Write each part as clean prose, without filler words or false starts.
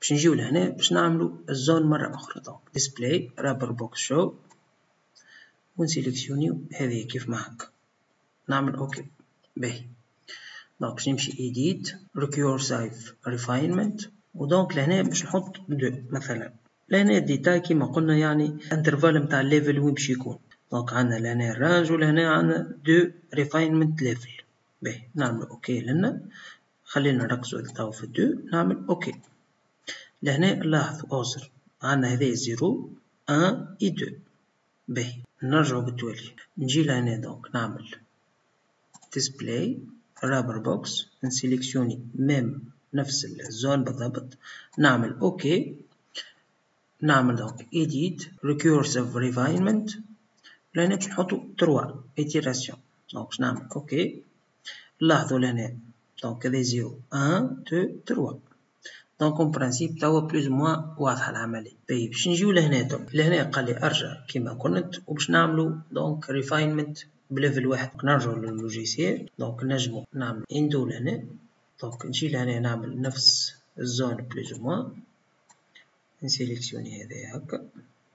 باش نجيو لهنا باش نعملو الزون مرة أخرى. دونك ديسبلاي رابر بوكس شو ونسيليكسيونيو هذه كيف ما هكا، نعمل اوكي. باهي دونك باش نمشي ايديت ريكورسيف ريفاينمنت، ودونك لهنا باش نحط 2 مثلا. لهنا الديتاي كيما قلنا يعني انترفال متاع الليفل وين باش يكون. دونك عندنا لهنا الرانج ولهنا عندنا 2 ريفاينمنت ليفل. باهي نعمل اوكي لنا، خلينا نركزو لتو في 2، نعمل اوكي. لهنا لاحظوا اوزر عندنا هذه 0 1 اي 2. باهي نرجعو بالتوالي، نجي لهنا دونك نعمل ديسبلاي رابر بوكس، نسيليكسيوني ميم نفس الزون بالضبط، نعمل اوكي. نعمل دونك ايديت ريكورسيف ريفاينمنت، لهنا باش نحطو 3 ايتيراسيون. دونك باش نعمل اوكي. لاحظوا لهنا دونك هذا 0 1 2 3. دونك اون برانسيب توا بلوز موان واضحة العملية. باهي باش نجيو لهنا دونك لهنا قال لي ارجع كيما كنت وباش نعملو دونك ريفاينمنت بليفل 1. نرجعو لللوجيسيال، دونك نجمو نعمل اندو لهنا، دونك نجي لهنا نعمل نفس الزون بلوز موان، نسيليكسيوني هذا هكا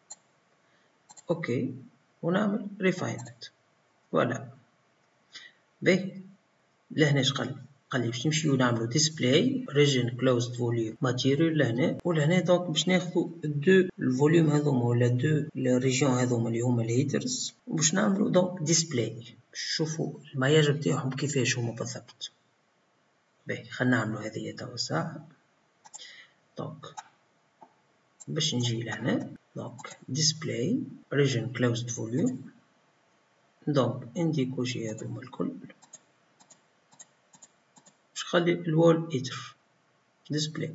اوكي ونعمل ريفاينمنت. فوالا باهي لهنا اش قال لي باش نمشيو نعملو ديسبلاي ريجن كلوزد فوليوم ماتيريال لهنا، ولهنا دونك باش ناخذو 2 الفوليوم هذوما ولا 2 الريجيون هذوما اللي هما الهيترز، وباش نعملو دونك ديسبلاي باش نشوفو المياج نتاعهم كيفاش هما بالضبط. باهي خلينا نعملو هذه توا ساعة. دونك باش نجي لهنا دونك ديسبلاي ريجن كلوزد فوليوم، دونك انديكوشي هذوما الكل، خلي الوول ايتر ديسبلاي.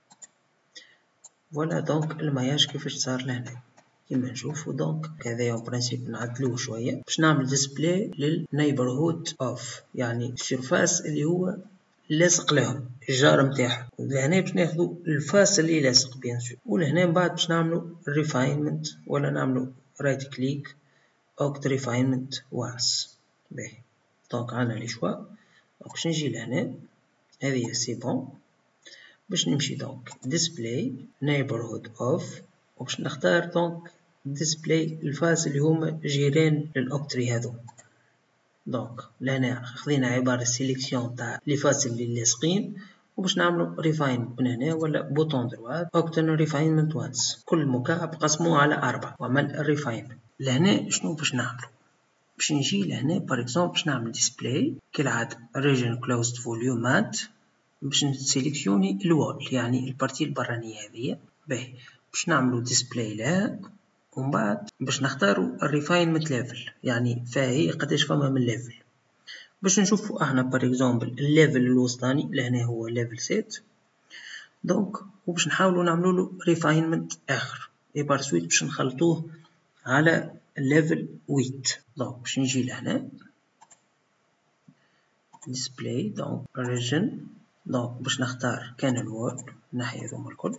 فوالا دونك المياج كيفاش صار لهنا كيما نشوفو. دونك هذايا اون برانسيب نعدلوه شوية باش نعمل ديسبلاي للنيبرهود اوف، يعني السيرفاس اللي هو لاصق لهم الجار متاعهم. لهنا باش ناخدو الفاس اللي لاصق بيان سور، ولهنا من بعد باش نعملو ريفاينمنت ولا نعملو رايت كليك اوكت ريفاينمنت وانس. باهي دونك عندنا لي شوا. باش نجي لهنا هذه سي بون، باش نمشي دونك ديسبلاي نيبرهود اوف، وباش نختار دونك ديسبلاي الفاس اللي هما جيران للاوكتري هذو. دونك لهنا خذينا عبارة سيليكسيون تاع لي فاس اللي لاصقين، وباش نعملو ريفاين من هنا ولا بوطون دروات اوكتن ريفاينمنت وانس، كل مكعب قسموه على 4 وعمل الريفاين. لهنا شنو باش نعملو؟ باش نجي لهنا بار اكزومبل باش نعمل ديسبلاي كالعادة ريجن كلوزد فوليوم مات، باش نسيليكسيوني الوول يعني البارتي البرانية هذيا. باهي باش نعملو ديسبلاي لها، ومن بعد باش نختارو الريفاينمنت ليفل يعني فاهي قداش فما من ليفل. باش نشوفو احنا بار اكزومبل الليفل الوسطاني لهنا هو ليفل 7. دونك وباش نحاولو نعملولو ريفاينمنت اخر اي بار سويت باش نخلطوه على الليفل 8. دونك باش نجي لهنا ديسبلاي دونك ريجن، دونك باش نختار كان الوول ناحية هذوما الكل،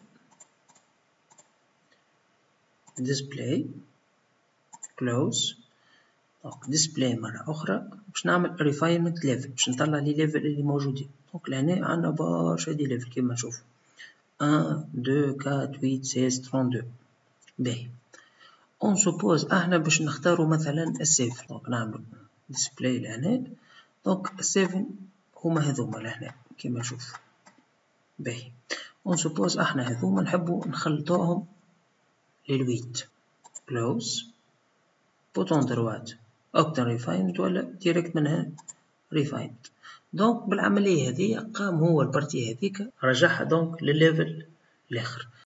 ديسبلاي كلوز، دونك ديسبلاي مرة أخرى باش نعمل ريفاينمنت ليفل باش نطلع لي ليفل اللي موجودين. دونك لهنا عندنا برشا دي ليفل كيما نشوفو 1 2 4 8 16 32. باهي اون سوبوز احنا باش نختارو مثلا ال7. دونك نعملو ديسبلاي لهنا، دونك ال7 هما هذوما لهنا كيما نشوفو. باهي اون سوبوز احنا هذوما نحبو نخلطوهم لل8. كلوز بوطون دروات اوكتن ريفايند ولا ديريكت منها ريفايند. دونك بالعملية هذه قام هو البارتي هذيك رجعها دونك للليفل الاخر.